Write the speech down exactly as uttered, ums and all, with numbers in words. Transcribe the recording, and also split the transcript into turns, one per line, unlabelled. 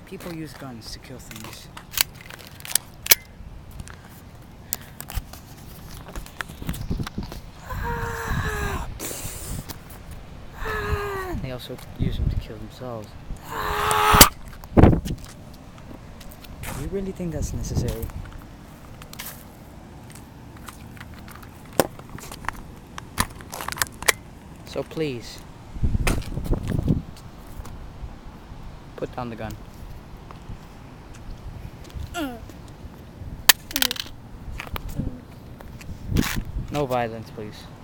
People use guns to kill things. They also use them to kill themselves. Do you really think that's necessary? So please, put down the gun. No violence, please.